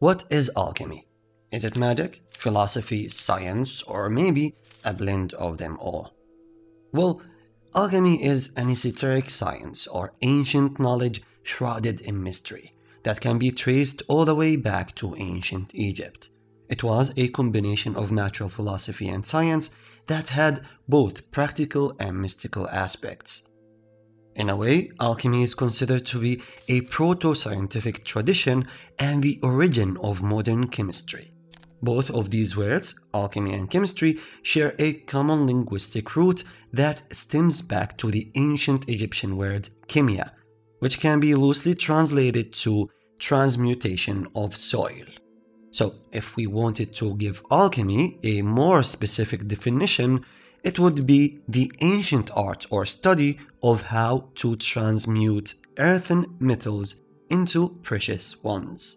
What is alchemy? Is it magic, philosophy, science, or maybe a blend of them all? Well, alchemy is an esoteric science or ancient knowledge shrouded in mystery that can be traced all the way back to ancient Egypt. It was a combination of natural philosophy and science that had both practical and mystical aspects. In a way, alchemy is considered to be a proto-scientific tradition and the origin of modern chemistry. Both of these words, alchemy and chemistry, share a common linguistic root that stems back to the ancient Egyptian word chemia, which can be loosely translated to transmutation of soil. So, if we wanted to give alchemy a more specific definition, it would be the ancient art or study of how to transmute earthen metals into precious ones.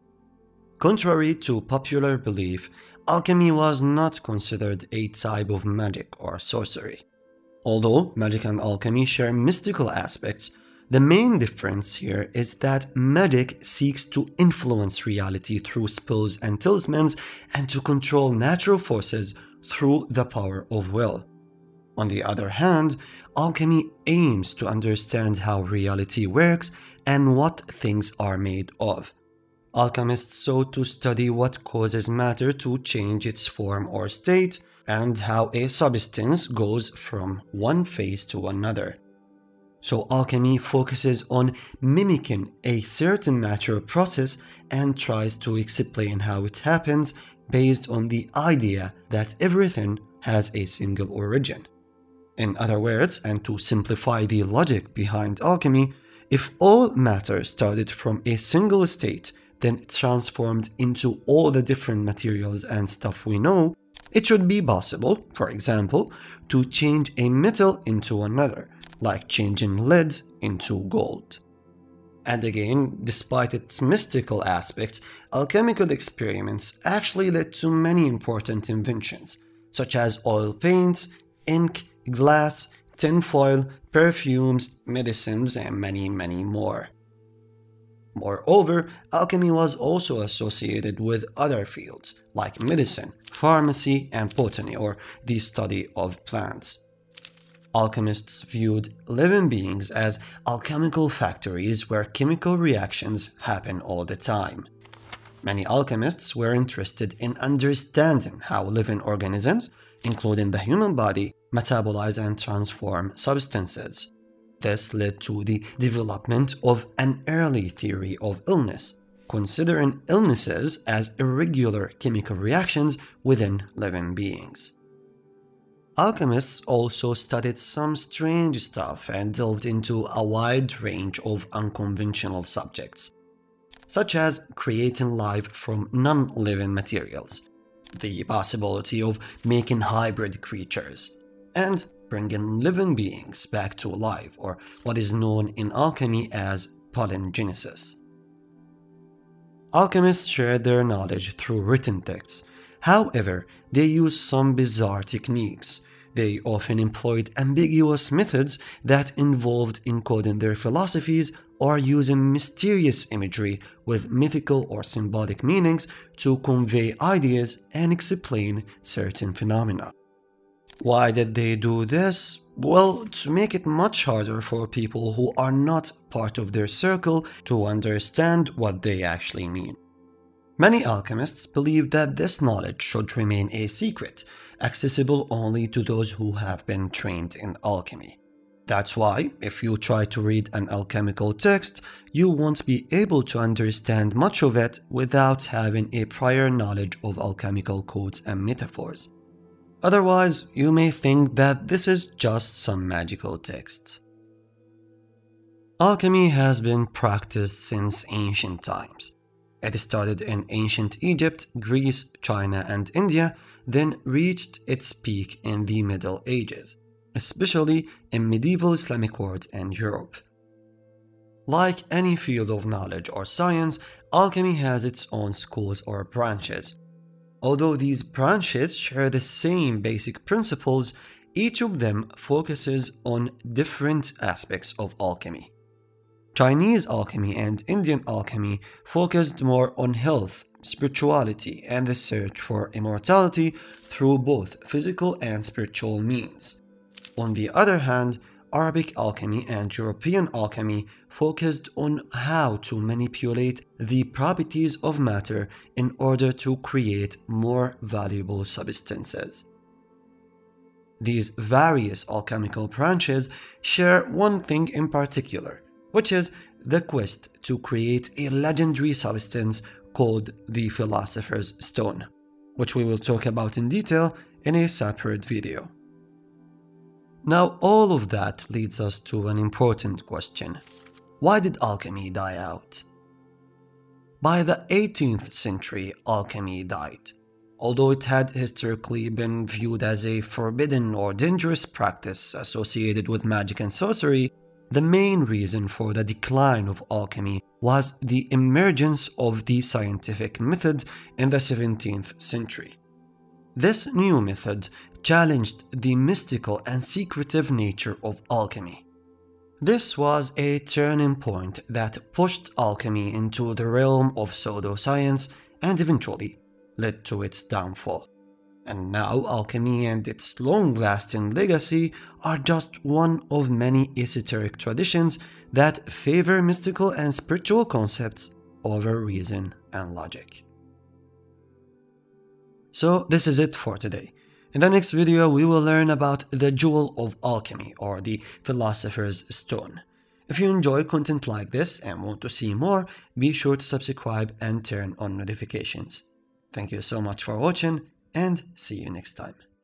Contrary to popular belief, alchemy was not considered a type of magic or sorcery. Although magic and alchemy share mystical aspects, the main difference here is that magic seeks to influence reality through spells and talismans and to control natural forces through the power of will. On the other hand, alchemy aims to understand how reality works and what things are made of. Alchemists sought to study what causes matter to change its form or state, and how a substance goes from one phase to another. So alchemy focuses on mimicking a certain natural process and tries to explain how it happens based on the idea that everything has a single origin. In other words, and to simplify the logic behind alchemy, if all matter started from a single state, then transformed into all the different materials and stuff we know, it should be possible, for example, to change a metal into another, like changing lead into gold. And again, despite its mystical aspects, alchemical experiments actually led to many important inventions, such as oil paints, ink, glass, tinfoil, perfumes, medicines, and many more. Moreover, alchemy was also associated with other fields like medicine, pharmacy, and botany, or the study of plants. Alchemists viewed living beings as alchemical factories where chemical reactions happen all the time. Many alchemists were interested in understanding how living organisms, including the human body, metabolize and transform substances. This led to the development of an early theory of illness, considering illnesses as irregular chemical reactions within living beings. Alchemists also studied some strange stuff and delved into a wide range of unconventional subjects, such as creating life from non-living materials, the possibility of making hybrid creatures, and bringing living beings back to life, or what is known in alchemy as palingenesis. Alchemists shared their knowledge through written texts. However, they used some bizarre techniques. They often employed ambiguous methods that involved encoding their philosophies or using mysterious imagery with mythical or symbolic meanings to convey ideas and explain certain phenomena. Why did they do this? Well, to make it much harder for people who are not part of their circle to understand what they actually mean. Many alchemists believe that this knowledge should remain a secret, accessible only to those who have been trained in alchemy. That's why, if you try to read an alchemical text, you won't be able to understand much of it without having a prior knowledge of alchemical codes and metaphors. Otherwise, you may think that this is just some magical text. Alchemy has been practiced since ancient times. It started in ancient Egypt, Greece, China, and India, then reached its peak in the Middle Ages, especially in medieval Islamic world and Europe. Like any field of knowledge or science, alchemy has its own schools or branches. Although these branches share the same basic principles, each of them focuses on different aspects of alchemy. Chinese alchemy and Indian alchemy focused more on health, spirituality, and the search for immortality through both physical and spiritual means. On the other hand, Arabic alchemy and European alchemy focused on how to manipulate the properties of matter in order to create more valuable substances. These various alchemical branches share one thing in particular, which is the quest to create a legendary substance called the Philosopher's Stone, which we will talk about in detail in a separate video. Now, all of that leads us to an important question. Why did alchemy die out? By the 18th century, alchemy died. Although it had historically been viewed as a forbidden or dangerous practice associated with magic and sorcery, the main reason for the decline of alchemy was the emergence of the scientific method in the 17th century. This new method challenged the mystical and secretive nature of alchemy. This was a turning point that pushed alchemy into the realm of pseudoscience and eventually led to its downfall. And now alchemy and its long-lasting legacy are just one of many esoteric traditions that favor mystical and spiritual concepts over reason and logic. So this is it for today. In the next video, we will learn about the Jewel of Alchemy, or the Philosopher's Stone. If you enjoy content like this and want to see more, be sure to subscribe and turn on notifications. Thank you so much for watching, and see you next time.